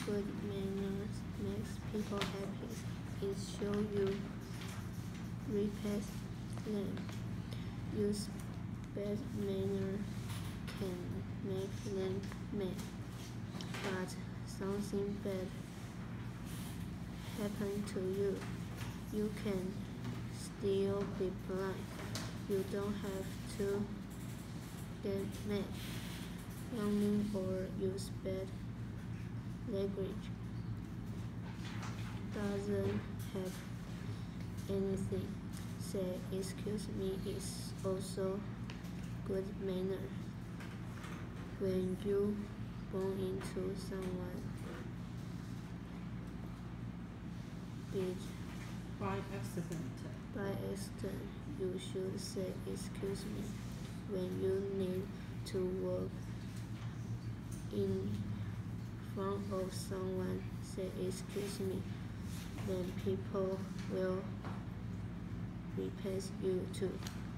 Good manners makes people happy. It shows you respect them. Use bad manner can make them mad. But something bad happen to you. You can still be polite. You don't have to get mad, yelling or use bad language. Doesn't have anything. Say excuse me is also good manner. When you bump into someone big by accident. by accident, you should say excuse me. When you need to walk in front of someone, say excuse me. Then people will respect you too.